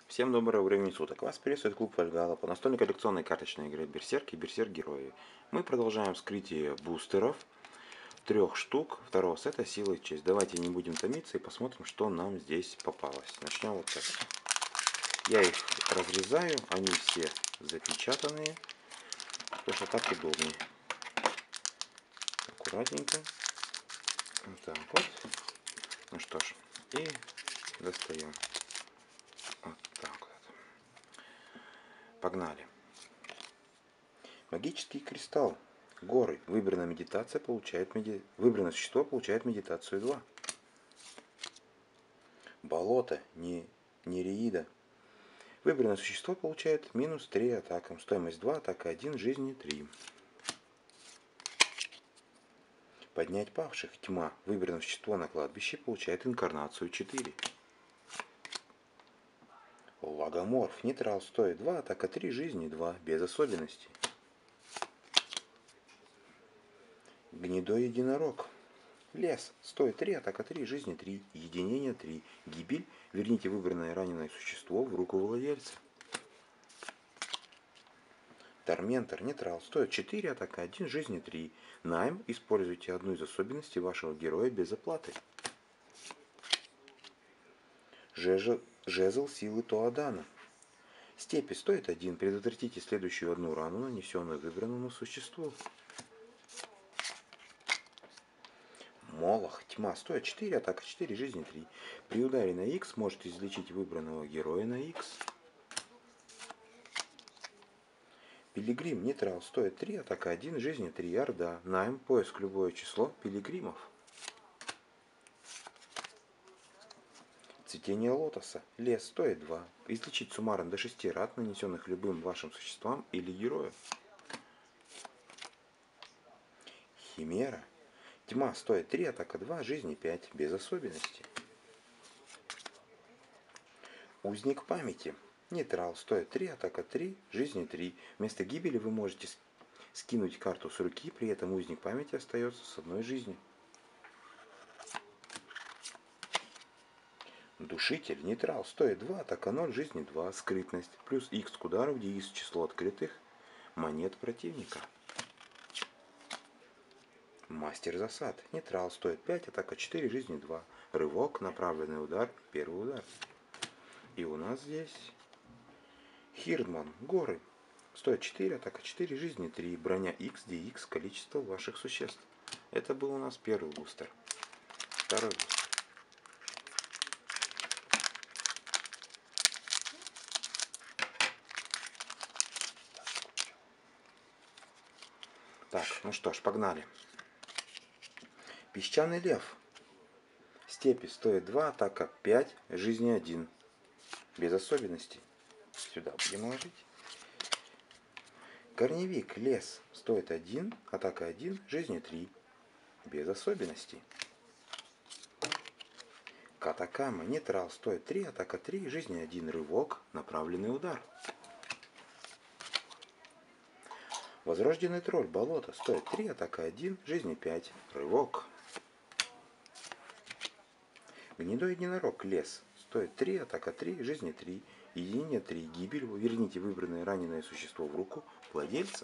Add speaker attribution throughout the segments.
Speaker 1: Всем доброго времени суток. Вас приветствует клуб Вальгалла по настольной коллекционной карточной игре Берсерк и Берсерк Герои. Мы продолжаем вскрытие бустеров, 3 штук второго сета Сила и Честь. Давайте не будем томиться и посмотрим, что нам здесь попалось. Начнем вот с этого. Я их разрезаю, они все запечатанные, потому что так удобнее. Аккуратненько. Вот так вот. Ну что ж, и достаем. Вот так вот. Погнали. Магический кристалл. Горы. Выбранное существо получает медитацию 2. Болото. Нереида. Выбранное существо получает минус 3 атакам. Стоимость 2, атака 1, жизни 3. Поднять павших. Тьма. Выбранное существо на кладбище получает инкарнацию 4. Логоморф. Нейтрал стоит 2, атака 3, жизни 2, без особенностей. Гнедой единорог. Лес. Стоит 3, атака 3, жизни 3, единение 3. Гибель. Верните выбранное раненое существо в руку владельца. Торментор. Нейтрал. Стоит 4, атака 1, жизни 3. Найм. Используйте одну из особенностей вашего героя без оплаты. Жезл силы Тоадана. Степи. Стоит 1. Предотвратите следующую одну рану, нанесенную выбранному существу. Молох. Тьма. Стоит 4, атака 4, жизни 3. При ударе на X можете излечить выбранного героя на X. Пилигрим. Нейтрал. Стоит 3, атака 1, жизни 3. Орда. Найм. Поиск любое число пилигримов. Цветение лотоса. Лес. Стоит 2. Излечить суммарно до 6 ран, нанесенных любым вашим существам или герою. Химера. Тьма. Стоит 3, атака 2, жизни 5, без особенностей. Узник памяти. Нейтрал. Стоит 3, атака 3, жизни 3. Вместо гибели вы можете скинуть карту с руки, при этом узник памяти остается с одной жизнью. Душитель. Нейтрал. Стоит 2, атака 0, жизни 2, скрытность. Плюс X к удару, где X число открытых монет противника. Мастер засад. Нейтрал. Стоит 5, атака 4, жизни 2. Рывок, направленный удар, первый удар. И у нас здесь Хирдман. Горы. Стоит 4, атака 4, жизни 3. Броня X, где X количество ваших существ. Это был у нас первый бустер. Второй бустер. Так, ну что ж, погнали. Песчаный лев. Степи. Стоит 2, атака 5, жизни 1. Без особенностей. Сюда будем ложить. Корневик. Лес. Стоит 1, атака 1, жизни 3. Без особенностей. Катакама. Нейтрал. Стоит 3, атака 3, жизни 1. Рывок, направленный удар. Возрожденный тролль. Болото. Стоит 3, атака 1, жизни 5. Рывок. Гнедой единорог. Лес. Стоит 3, атака 3, жизни 3. Единение 3. Гибель. Верните выбранное раненое существо в руку владельца.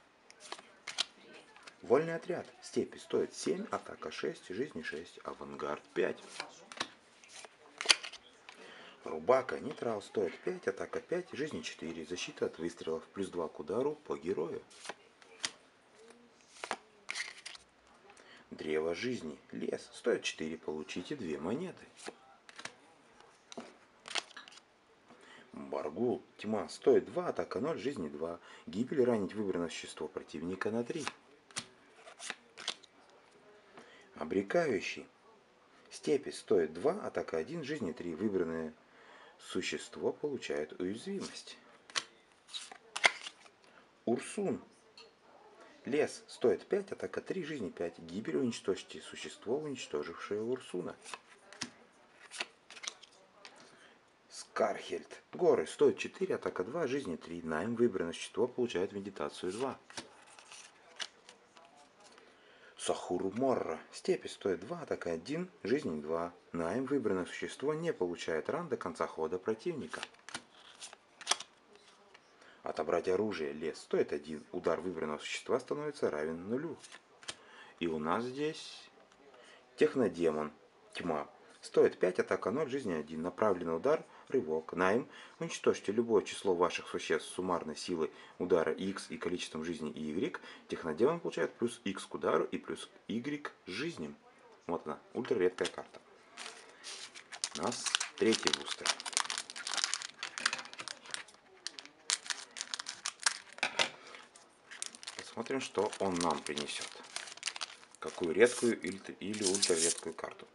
Speaker 1: Вольный отряд. Степи. Стоит 7, атака 6, жизни 6. Авангард 5. Рубака. Нейтрал. Стоит 5, атака 5, жизни 4. Защита от выстрелов. Плюс 2 к удару по герою. Древо жизни. Лес. Стоит 4, получите 2 монеты. Баргул. Тьма. Стоит 2, атака 0, жизни 2. Гибель, ранить выбранное существо противника на 3. Обрекающий. Степи. Стоит 2, атака 1, жизни 3. Выбранное существо получает уязвимость. Урсун. Лес. Стоит 5, атака 3, жизни 5. Гибель, уничтожьте существо, уничтожившее Урсуна. Скархельд. Горы. Стоит 4, атака 2, жизни 3. Найм, выбранное существо, получает медитацию 2. Сахуру Морра. Степи. Стоит 2, атака 1, жизни 2. Найм, выбранное существо, не получает ран до конца хода противника. Отобрать оружие. Лес стоит 1. Удар выбранного существа становится равен 0. И у нас здесь технодемон. Тьма. Стоит 5, атака 0, жизни 1. Направленный удар, рывок. Найм. Уничтожьте любое число ваших существ с суммарной силой удара x и количеством жизни y. Технодемон получает плюс x к удару и плюс y к жизням. Вот она, ультраредкая карта. У нас третий бустер. Посмотрим, что он нам принесет. Какую редкую или ультраредкую карту.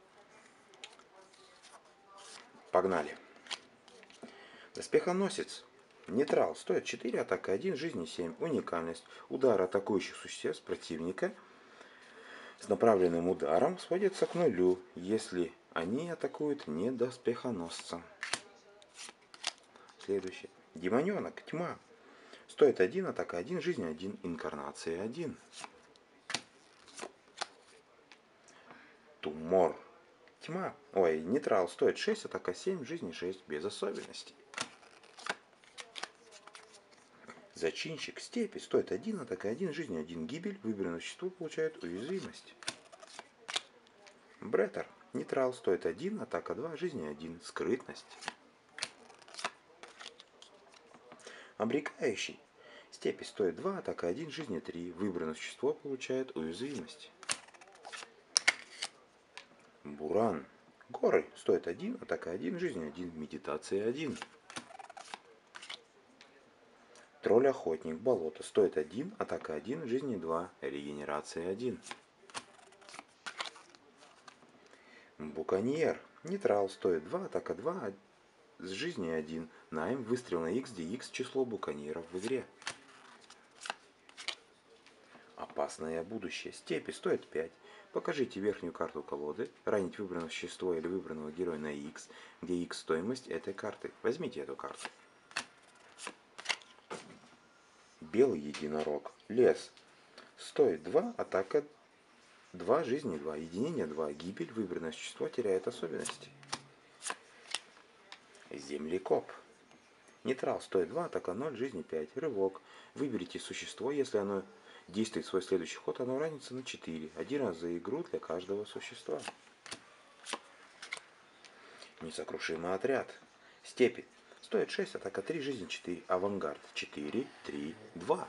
Speaker 1: Погнали. Доспехоносец. Нейтрал. Стоит 4, атака 1, жизни 7. Уникальность. Удар атакующих существ противника с направленным ударом сводится к 0, если они атакуют не доспехоносца. Следующее. Демоненок. Тьма. Стоит 1, атака 1, жизнь 1, инкарнация 1. Тумор. Тьма. Ой, нейтрал. Стоит 6, атака 7, жизни 6, без особенностей. Зачинщик. Степи. Стоит 1, атака 1, жизнь 1, гибель. Выбранное существо получает уязвимость. Бретер. Нейтрал. Стоит 1, атака 2, жизнь 1, скрытность. Обрекающий. Степи стоит 2, атака 1, жизни 3. Выбранное существо получает уязвимость. Буран. Горы. Стоит 1, атака 1, жизнь 1, медитация 1. Тролль-охотник. Болото. Стоит 1, атака 1, жизни 2, регенерация 1. Буконьер. Нейтрал. Стоит 2, атака 2, с жизни 1. Найм. Выстрел на x, где x число буконьеров в игре. Опасное будущее. Степи стоит 5. Покажите верхнюю карту колоды. Ранить выбранное существо или выбранного героя на x, где x стоимость этой карты. Возьмите эту карту. Белый единорог. Лес. Стоит 2, атака 2, жизни 2, единение 2, гибель. Выбранное существо теряет особенности. Землекоп. Нейтрал. Стоит 2, атака 0, жизни 5, рывок. Выберите существо, если оно действует свой следующий ход, оно ранится на 4. Один раз за игру для каждого существа. Несокрушимый отряд. Степи. Стоит 6, атака 3, жизнь 4. Авангард. 4, 3, 2.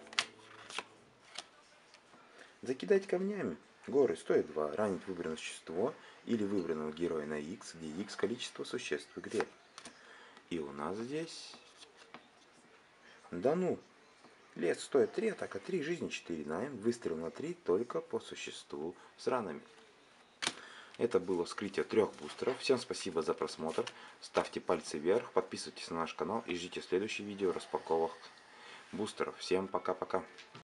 Speaker 1: Закидать камнями. Горы. Стоит 2. Ранить выбранное существо или выбранного героя на x, где x количество существ в игре. И у нас здесь... Да ну. Лес стоит 3, атака 3, жизни 4. Найм. Выстрел на 3 только по существу с ранами. Это было вскрытие 3 бустеров. Всем спасибо за просмотр. Ставьте пальцы вверх, подписывайтесь на наш канал и ждите следующее видео распаковок бустеров. Всем пока-пока.